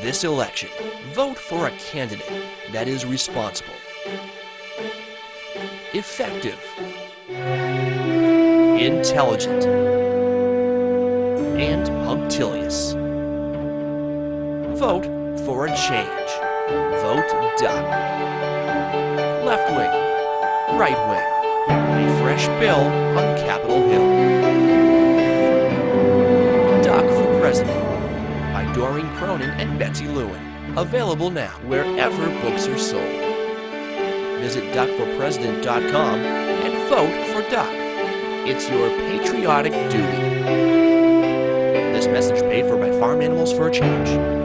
This election, vote for a candidate that is responsible, effective, intelligent, and punctilious. Vote for a change. Vote Duck. Left wing, right wing, a fresh bill on Capitol Hill. Duck for President by Cronin and Betsy Lewin. Available now wherever books are sold. Visit duckforpresident.com and vote for Duck. It's your patriotic duty. This message paid for by Farm Animals for a Change.